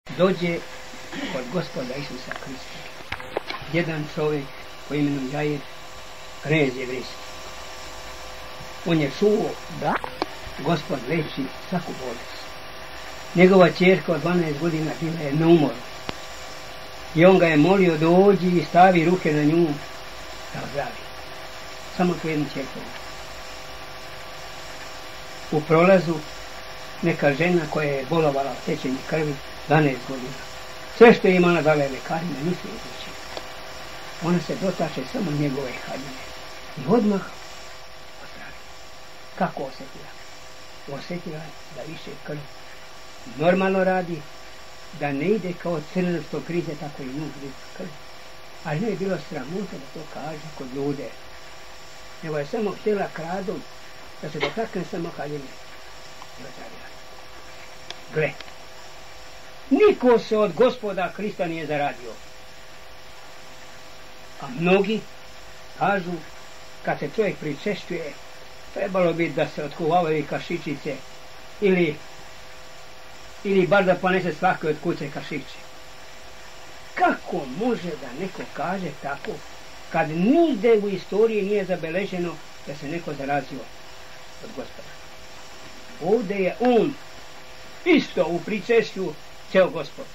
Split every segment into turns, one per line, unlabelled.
dođe kod Gospoda Isusa Krista jedan čovjek po imenu Jair, knez jevrejski. On je čuo da Gospod leči svaku bolest. Njegova ćerka od 12 godina bila je na umoru. I on ga je molio, dođi i stavi ruke na nju da ozdravi. Samo tu jednu ćerku. U prolazu neka žena koja je bolovala od tečenja krvi 12 godina. Sve što je imala dala je lekarima, nisu izličili. Ona se dotače samo njegove haljine. I odmah ozdravi. Kako osjetila? Osjetila da više krv normalno radi, da ne ide kao crno što krize, tako i nju krv. Ali ne je bilo sramota da to kaže kod ljude. Nego je samo htjela kradom da se dotakne samo haljine. I ozdravila. Gle, niko se od Gospoda Krista nije zaradio. A mnogi kažu, kad se čovjek pričešćuje, trebalo bi da se otkuvavaju kašičice ili bar da ponese svake od kuće kašiće. Kako može da neko kaže tako, kad nigde u istoriji nije zabeleženo da se neko zarazio od Gospoda? Ovdje je on isto u pričešću ceo Gospod.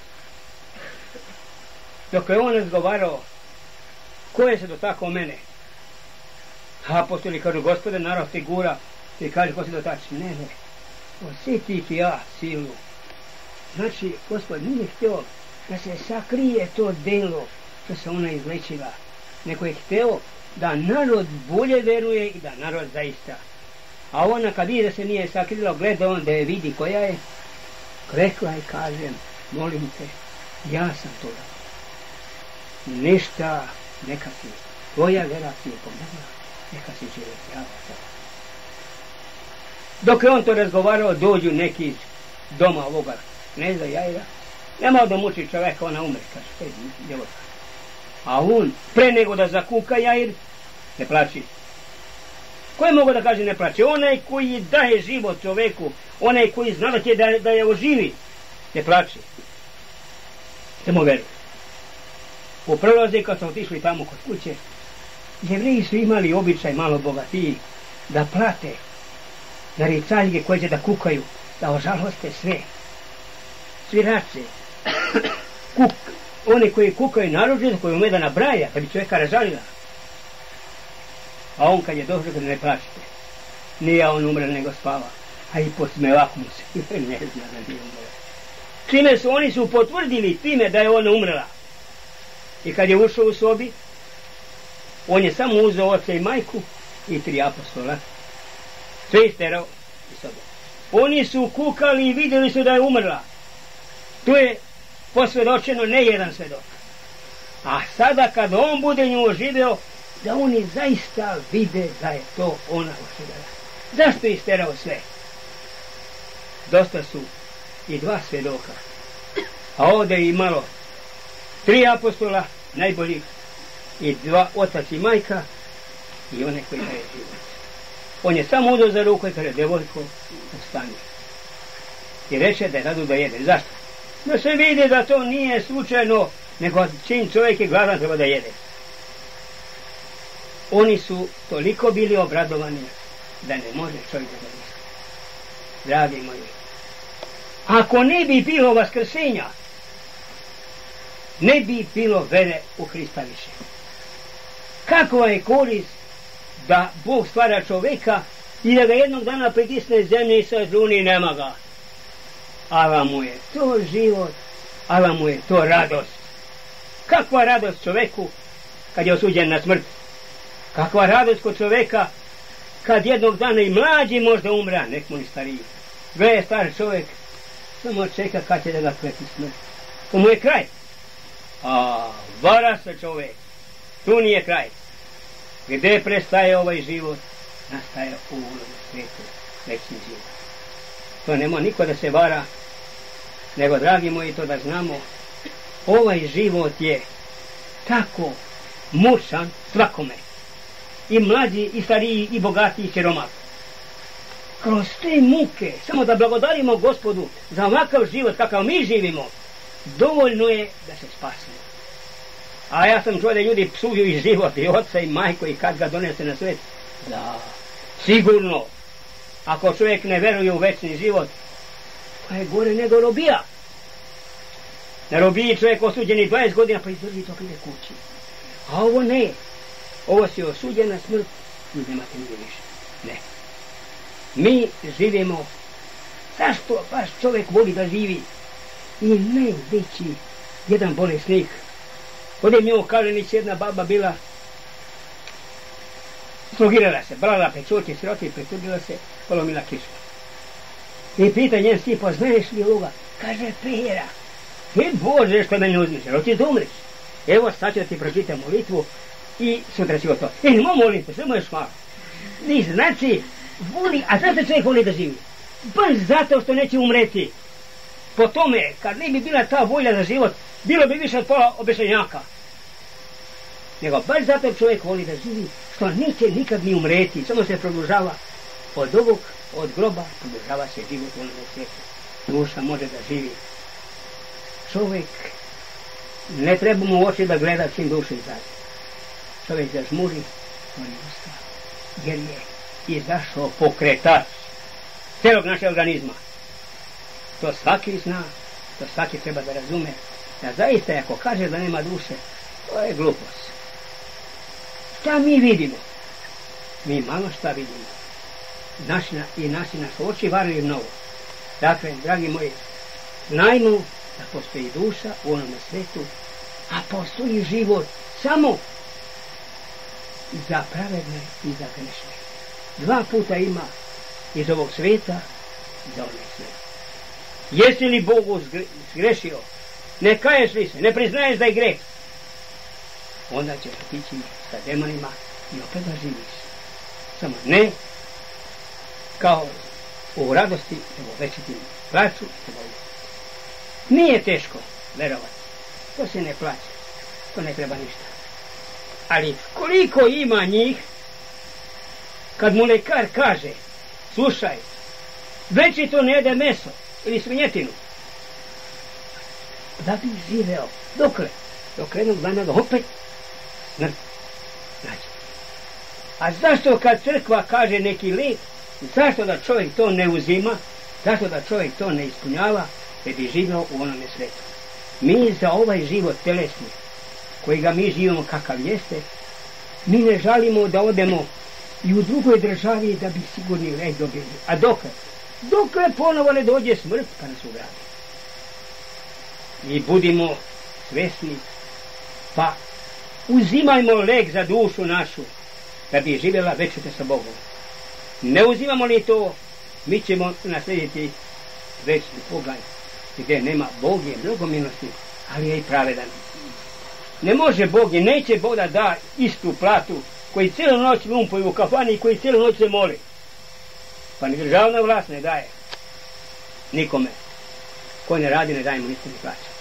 Dok je on razgovarao, ko je se dotakao mene? Apostoli kažu, Gospode, narod figura, ti kaže ko se dotači. Ne, osjetih ja silu. Znači, Gospod nije htio da se sakrije to delo što se ona izlečila, nego je htio da narod bolje veruje i da narod zaista. A ona kad vidi da se nije sakrila, gleda on da je vidi koja je, rekla i kažem, molim te, ja sam to da. Ništa, neka si, tvoja vera ti je pomogla, neka si živjeti, ja sam. Dok je on to razgovarao, dođu neki iz doma ovoga kneza Jaira, nemao da muči čoveka, ona umre, kaže, djevojka. A on, pre nego da zakuka Jair, ne plači. Ko je mogo da kaže ne plače? Onaj koji daje život čoveku, onaj koji zna da će da je oživi, ne plače. Samo veri. U prolaze kad su otišli tamo kod kuće, Jevreji su imali običaj malo bogatiji da plate naricaljke koje će da kukaju, da ožaloste sve. Svirače, one koji kukaju naročito, koji ume da nabraja, da bi čovjeka razžalila. A on kad je došao, kad ne plačite, nije on umre nego spava, a i podsmevak mu se, ne zna da nije umre. Čime su, oni su potvrdili time da je ona umrela. I kad je ušao u sobi, on je samo uzeo oca i majku i 3 apostola, sve isterao iz sobe. Oni su kukali i vidjeli su da je umrla. Tu je posvjedočeno ne jedan svjedok. A sada kad on bude nju oživio, da oni zaista vide da je to ona oživjela. Zašto je isterao sve? Dosta su i 2 svjedoka. A ovdje je imalo 3 apostola, najboljih, i 2, otac i majka, i one koji daje život. On je samo uzeo za ruku i kaže, devojko, ustani. I reče da je radu da jede. Zašto? Da se vidi da to nije slučajno, nego čim čovjek je gladan treba da jede. Oni su toliko bili obradovani da ne može čovjek da misli. Dragi moji, ako ne bi bilo vaskrsenja, ne bi bilo vere u Hrista više. Kakva je korist da Bog stvara čovjeka i da ga jednog dana pritisne zemlje i sa zluni i nema ga. Ali mu je to život, ali mu je to radost. Kakva radost čovjeku kad je osuđen na smrt? Kakva radost kod čovjeka kad jednog dana i mlađi možda umre, a nek mu ni stariji. Gle, star čovjek samo čeka kad će da ga kleti smrt. To mu je kraj. A vara se čovjek. Tu nije kraj. Gdje prestaje ovaj život, nastaje u svijetu večni život. To nema niko da se vara, nego, dragi moji, to da znamo, ovaj život je tako mučan svakome. I mlađi, i stariji, i bogati, i siromah. Kroz te muke, samo da blagodarimo Gospodu za ovakav život kakav mi živimo, dovoljno je da se spasimo. A ja sam čuo da ljudi psuju i život, i oca i majku, i kad ga donese na svet. Da, sigurno, ako čovjek ne veruje u večni život, pa je gore nego robija. Na robiji čovjek osuđeni 20 godina, pa izdrži to ide kući. A ovo ne, ovo si osuđen na smrt i nemate nigdje više. Ne. Mi živimo, zašto baš čovjek voli da živi? I najveći jedan bolesnik. Ovdje mi ovo kaže, nič jedna baba bila, slogirala se, brala pečuti, siroti, pretudila se, polomila kišu. I pita njen si, poznaješ li ovoga? Kaže, Pera. Bože, što meni uzmiš, jer ti da umriš. Evo, sad ću da ti pročitam molitvu i sutra si gotovo. Nemo molim te, samo još malo. I znači, voli, a zašto čovjek voli da živi? Baš zato što neće umreti. Po tome, kad ne bi bila ta volja za život, bilo bi više od pola obešenjaka. Nego baš zato čovjek voli da živi, što neće nikad ni umreti, samo se produžava od ovog, od groba, produžava se život u onom svijetu. Duša može da živi. Čovjek ne treba mu oči da gleda čim duša izađe. Čovjek zažmuri, on je ustao, jer je izašao pokretač celog našeg organizma. To svaki zna, to svaki treba da razume, da zaista ako kaže da nema duše, to je glupost. Šta mi vidimo? Mi malo šta vidimo. I naši oči varaju mnogo. Dakle, dragi moji, znajmo da postoji duša u onome svetu, a postoji život samo za pravedne i za grešne. 2 puta ima iz ovog sveta za onaj svijet. Jesi li Bogu zgrešio, ne kaješ li se, ne priznaješ da je greh, onda ćeš otići sa demonima i opet da živiš. Samo ne kao u radosti, nego večitim plaću i bolu. Nije teško verovati, to se ne plaća, to ne treba ništa. Ali koliko ima njih, kad mu lekar kaže, slušaj, večito ne jede meso ili svinjetinu, da bi živeo, dokle? Dok jednog dana ga opet smrt nađe. A zašto kad crkva kaže neki lijek, zašto da čovjek to ne uzima, zašto da čovjek to ne ispunjava, da bi živeo u onome svetu? Mi za ovaj život telesni, koji ga mi živimo kakav jeste, mi ne žalimo da odemo i u drugoj državi da bi sigurni red dobili. A dokle? Dokle ponovo ne dođe smrt pa nas ugradi. I budimo svesni, pa uzimajmo lek za dušu našu, da bi živjela večito sa Bogom. Ne uzimamo li to, mi ćemo naslediti večni poganj, gdje nema. Bog je mnogo milostiv, ali je i pravedan. Ne može Bog i neće Bog da da istu platu koji cijelu noć lumpuju u kafani i koji cijelu noć se moli. Pa ni državna vlast ne daje nikome. Ko ne radi, ne daje mu ništa, ne plaća.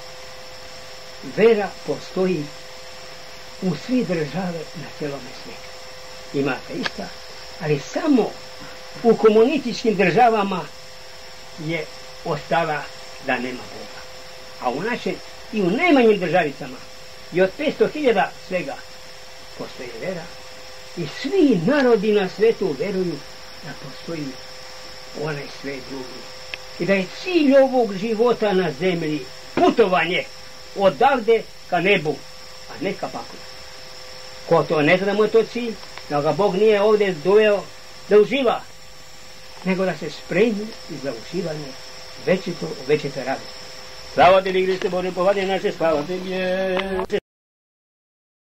Vera postoji u svi države na cijelome svijetu. Imate ista, ali samo u komunističkim državama je ostala da nema Boga. A u našem i u najmanjim državicama i od 500.000 svega postoji vera i svi narodi na svetu veruju da postoji onaj svet drugi. I da je cilj ovog života na zemlji putovanje odavde ka nebu, a ne ka paklu. Ko to ne zna da mu je to cilj, da ga Bog nije ovdje doveo da uživa, nego da se spremi za uživanje večito radosti. Slava tebi, Hriste Bože, povadi naše, slava tebi.